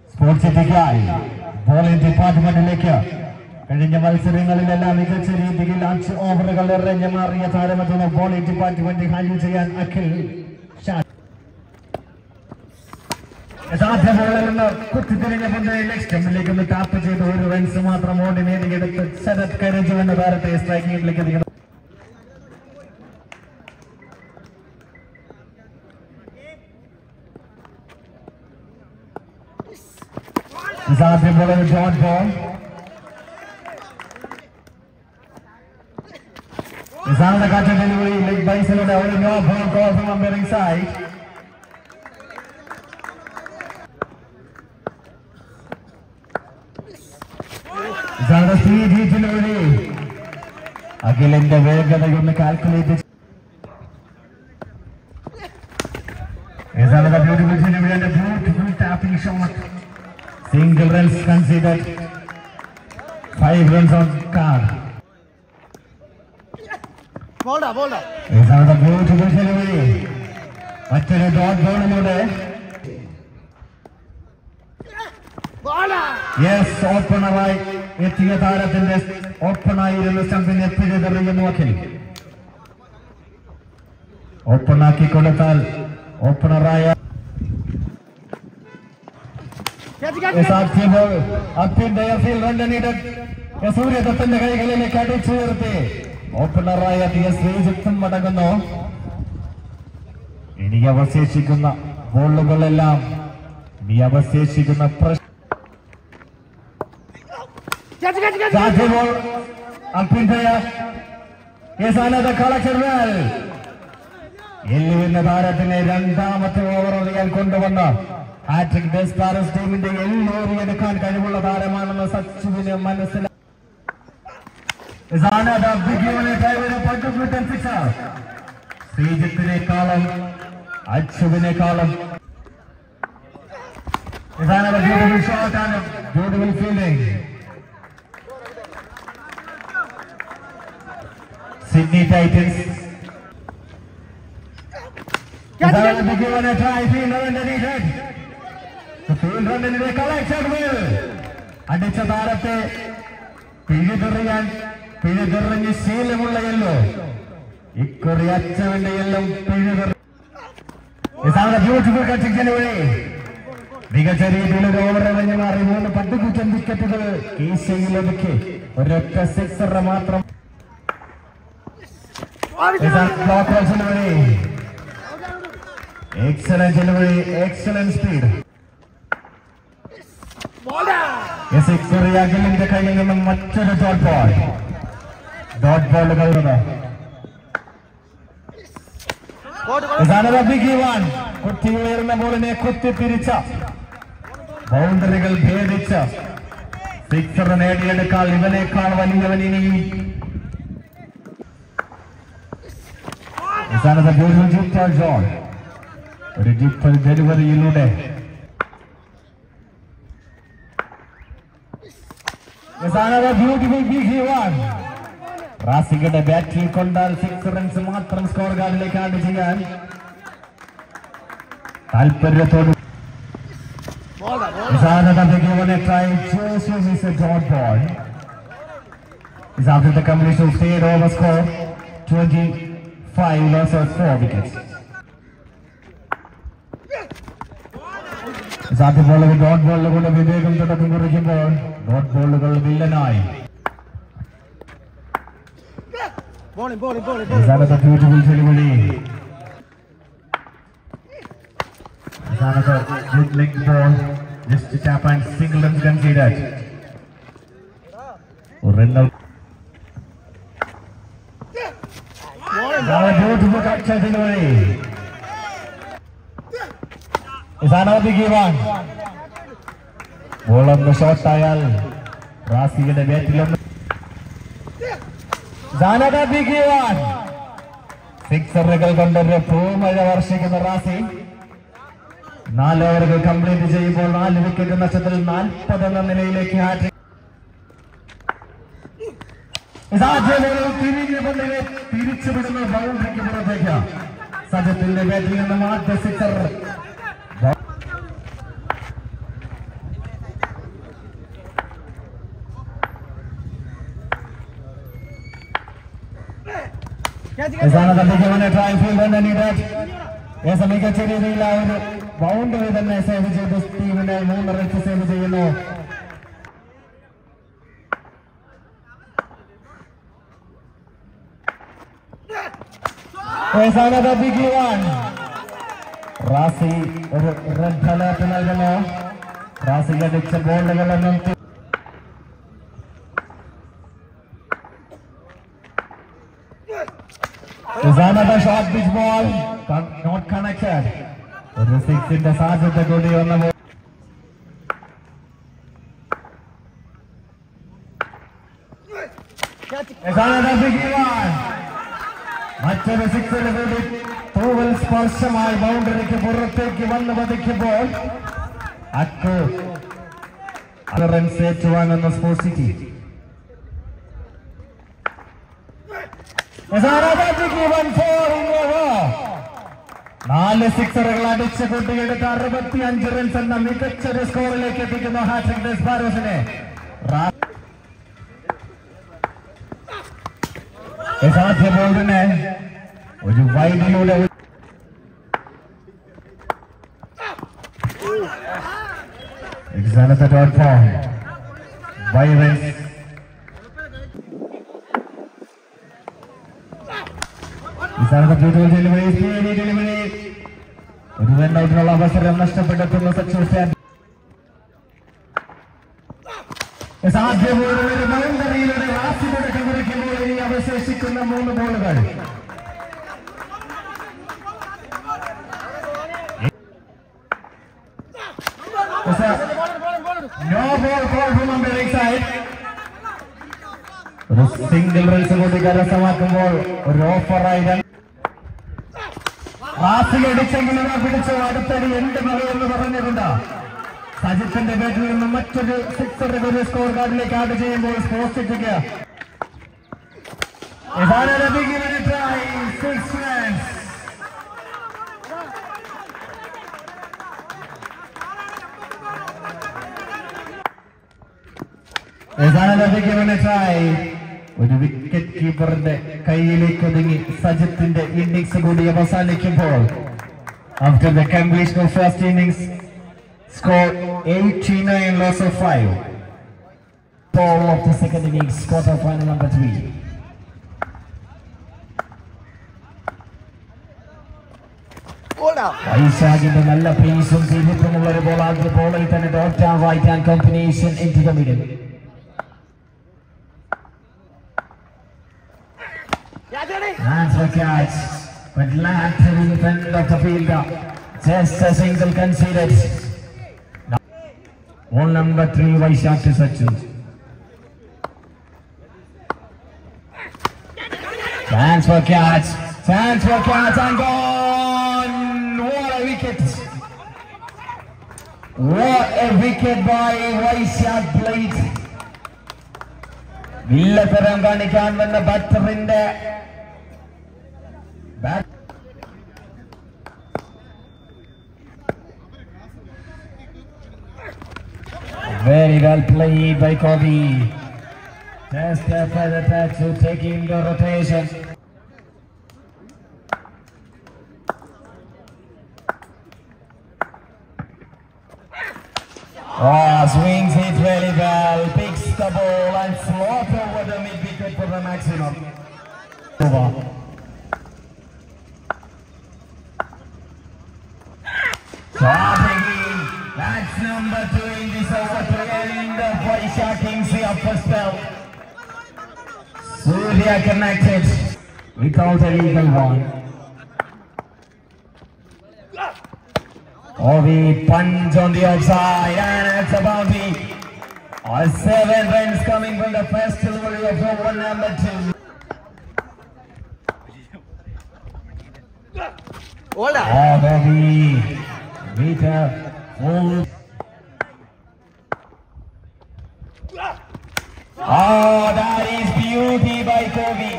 Sports സിറ്റിക്കായി bowling ഡിപ്പാർട്ട്മെന്റിലേക്ക് കഴിഞ്ഞ മത്സരങ്ങളിലെല്ലാം മികച്ച രീതിയിൽ 5 ഓവറുകൾ എറിഞ്ഞ് മാറിയ താരമെത്തുന്ന ബോളിംഗ് ഡിപ്പാർട്ട്മെന്റ് ഹാൻഡിൽ ചെയ്യാൻ അഖിൽ കുത്തിത്തിരിഞ്ഞ പന്ത് ലക്ഷ്യത്തിലേക്ക് ഒന്ന് ടാപ്പ് ചെയ്ത് 1 റൺസ് മാത്രം ഓടി നേടിയെടുത്ത് ശരത് കരജു എന്ന താരത്തെ സ്ട്രൈക്കിംഗിലേക്ക് എത്തിക്കണം. Zathi bowler dot ball. Zana got a delivery, leg by Salada, only no ball call from umpiring side. Zana speed delivery. Again in the way that I want to calculate it. Zana got a beautiful delivery and a beautiful tapping shot. Single runs considered, 5 runs on card. Boulder. Is another beautiful delivery. But a dot ball in there. Boulder. Yes, opener right. Ethiopian in this opener in the something that played the ring walking. Opener Kikonatal, opener Raya. Up in the field, run needed. Yasuria the Pendagai Kadi Churte. Opener Raya, the Sri Matagano. India was a Chikuna, Bologala, Niava says Chikuna press. Up in there. Yes, another collection well. In the Baratin and Damatu over the Kondavana. Hat-trick best Paris team in the yellow and the Kankavala Araman such a Manasila. Is another big unit with a point of 10 6 Stage in a column, Achu in a column. Is another beautiful shot and a beautiful fielding. Sydney Titans. Is another big unit try, field underneath it. The field run in the collection will. And it's a Barate Pidarian is Sailor yellow. Ikoriacha in the yellow Pidar. It's not a beautiful catching away. Bigachari Dilla over and you are removed a particular capital case singular the cake. Or a 6 or a matram. It's a block delivery. Excellent delivery, excellent speed. Yes, it's a reaction in the kind of much of a dot ball. Dot ball is another biggie one. Kutti in the Molene Kutti Piricha. Boundary Piricha. 6 or an 8 and a call, even a call, 1 is another beautiful jump John. A jump delivery you know. Is another beautiful big one. Rasi get a battery Kondal 6 runs matram score guard like Adigan. Alperio is another big one a try. Joseph is a dot ball. Is after the combination stayed over score 25 losses 4 wickets. Is after ball of a dot ball of a Vivekam to the Pinguriki ball. Dot ball of a Villanai. Is another beautiful delivery. Is another good leg ball. Just to tap and single runs considered. Run out. Now a beautiful catch delivery. Is another big one. Ball on the short tile. Rasi get a battle. Zanada big one. 6 regal under the boom by the Varshik in the Rasi. 4 over complete the ball, 4 wicket in the Saddle, 4 Padana Lake hat. Is our general TV boundary such a thing the batting in the mark, the 6er. Another big one, a try field and needed. Yes, a mega cherry loud. Boundary the message of the Stephen and Moon to save the yellow. Yes, another big one. Rasi, red color penalty. Rasi gets a ball level. Is another short pitch ball, not connected. The 6 in the size of the goodie on the ball. Is another big one. Much of the 6 in the goodie. Two will sparse my boundary to take one over the keyboard. Akko. Other runs set to one on the Sports City. Is another big one for in the war. 4 സിക്സറുകൾ അടിച്ച് കുട്ടിയെടുത്ത് 65 runs എന്ന മികച്ചൊരു സ്കോറിലേക്ക് എത്തിക്കുന്നു hat trick ഡെസ്പാരോസിനെ. സാധ്യ ബോളിന് ഒരു വൈഡിലൂടെ dot ഫോം വൈറസ് ഒരു റൺ ഔട്ടിനുള്ള അവസരം നഷ്ടപ്പെടുത്തുന്ന സച്ചിൻ സാധ്യതയുടെ ബൗണ്ടറിയിലൂടെ റാസിലൂടെ കവറിക്കുമ്പോൾ ഇനി അവശേഷിക്കുന്ന 3 ബോളുകൾ. No ball call from umpire side. ഒരു സിംഗിൾ റൺസ് കൂടി കരസ്ഥമാക്കുമ്പോൾ ഒരു ഓഫറായി റാസിലടിച്ചെങ്കിലും പിടിച്ചു അടുത്തടി എന്റെ മകയെന്ന് പറഞ്ഞിട്ടുണ്ട്. സജിത്തിന്റെ ബാറ്റിൽ നിന്ന് മറ്റൊരു 6 ഒരു സ്കോർ കാർഡിലേക്ക് ആഡ് ചെയ്യുമ്പോൾ സ്പോർട്സ് സിറ്റിക്ക് ഒരു വിക്കറ്റ് കീപ്പറിന്റെ കയ്യിലേക്ക് ഒതുങ്ങി സജിത്തിന്റെ ഇന്നിംഗ്സ് കൂടി അവസാനിക്കുമ്പോൾ after the completion of first innings score 89 loss of 5. Ball of the second innings, quarter final number 3. Aishagiന്റെ നല്ല പേസും തീരുപ്പമുള്ള ഒരു ബോൾ ആദ്യ ബോളിൽ തന്നെ dot and right hand combination into the middle. Hands for catch, but landed in front of the fielder. Just a single conceded. Ball number 3, Vaishak to Sachin. Chance for catch and gone. What a wicket! What a wicket by Vaishak Blade. Villataram kanikkan vanna batterinte bat. Very well played by Kobe. Just after the touch to taking the rotation. Swings it really well, picks the ball and floats over the mid wicket for the maximum. Over. That's number 2 in this over to end of Vaishak Kings upper spell. Surya connected without a legal one. Ovi punch on the outside and it's a boundary. 7 runs coming from the first delivery of over number 2. Ovi with a full. That is beauty by Kobe.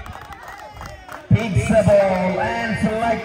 Picks the ball and select.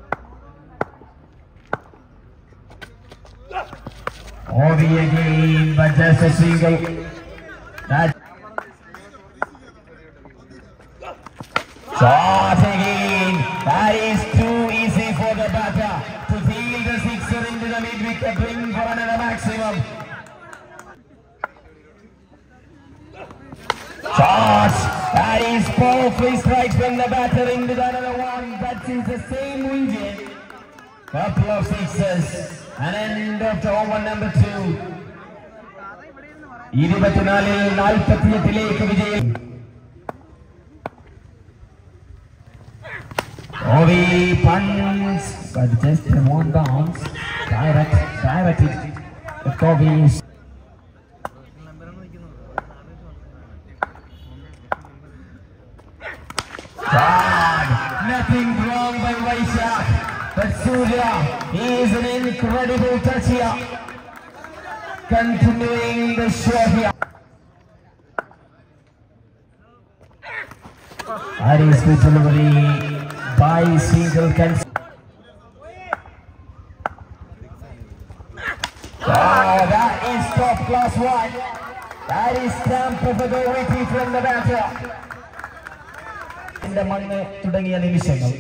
Ovi again, but just a single. That Shot again. That is too easy for the batter to field the sixer into the mid-wicket ring for another maximum. Shot. That is powerfully strike from the batter into the another one. That is the same wicket. Couple of sixes. And end of the over number 2. 24-48 വിജയം. Ovi punch, but just one bounce. Direct it. The Kobe. Nothing wrong by Vaishak, but Surya is an incredible touch here. Continuing the show here. That is good delivery by single cancel. Oh, that is top class one. That is stamp of authority from the batter. In the മണ്ണ് തുടങ്ങിയ നിമിഷങ്ങൾ.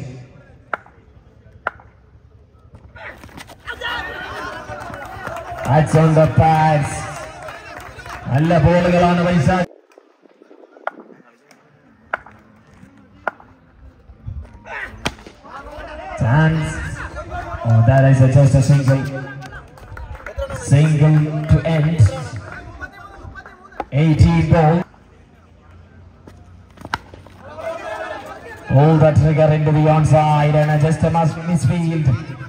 That's on the pads. നല്ല ബോളുകളാണ് Vaishakh. Chance. Oh, that is just a single to end. 18 ball. Pull the trigger into the onside and just a misfield.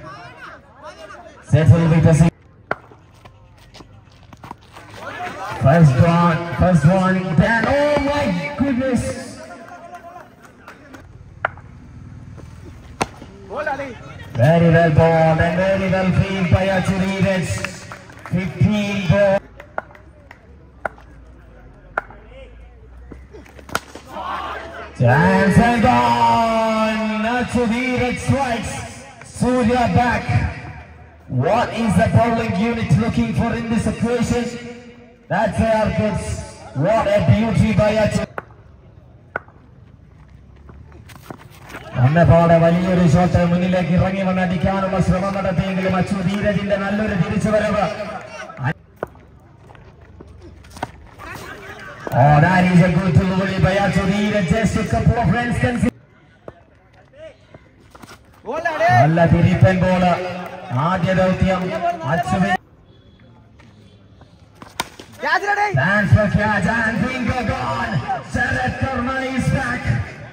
Settle with a single. First one, then oh my goodness. Very well bowled and very well fielded by Achiraj. 15 ball. Chance and gone. Achiraj strikes. Surya back. What is the bowling unit looking for in this equation? That's our goods. What a beauty by Achiraj. അന്നപോലെ വലിയൊരു shot മുന്നിലേക്ക് ഇറങ്ങി വന്നടിക്കാനുള്ള ശ്രമം നടത്തിയെങ്കിലും അച്ചു ധീരജിന്റെ നല്ലൊരു തിരിച്ചുവരവ്. Oh, that is a good delivery by Achu Dheeraj. Just a couple of runs can see. നല്ല തിരിപ്പൻ ball. ആദ്യ ദൗത്യം അച്ചുവിൻ. Chance for catch and bingo gone. Sharad Karmani is back.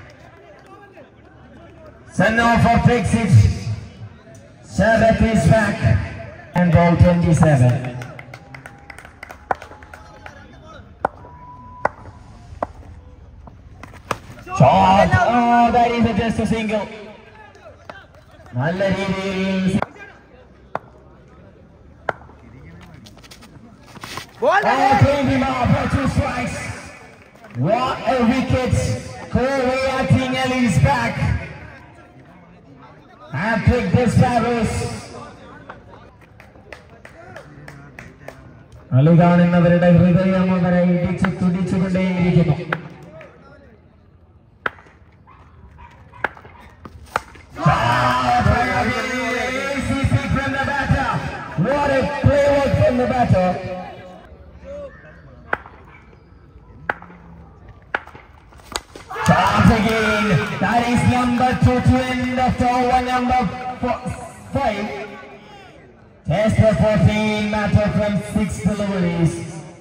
Sanofa takes it. Sharad is back. And ball 27. Shot. Oh, that is just a single. നല്ല രീതിയിൽ cleaned him up for 2 strikes. What a wicket. Corey Attingel is back. And pick the Sparrows. കളി കാണുന്നവരുടെ ഹൃദയം അവരെ ഇടിച്ചു തുടിച്ചുകൊണ്ടേയിരിക്കുന്നു. What a play work from the batter. Shot again. That is number 2 to end of the over number 5. Test for 14, matter from 6 deliveries.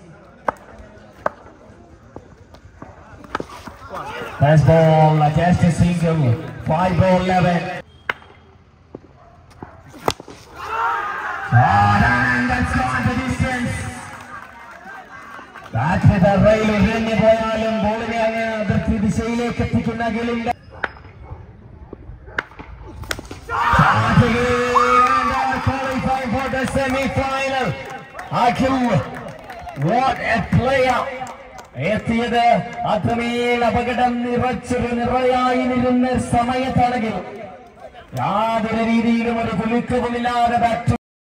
First ball, just a single. 5 ball 11. And that's gone the distance. That with a rail ഇഴഞ്ഞു പോയാലും ബോളിനെ അങ്ങ് അതിർത്തി ദിശയിലേക്ക് എത്തിക്കുന്ന ഗിലിന്റെ qualifying for the semi-final. Akhil, what a player. എത്തിയത് അത്രമേൽ അപകടം നിറയായിരുന്ന സമയത്താണെങ്കിൽ യാതൊരു രീതിയിലും ഒരു കുലുക്കവുമില്ലാതെ ബാറ്റ്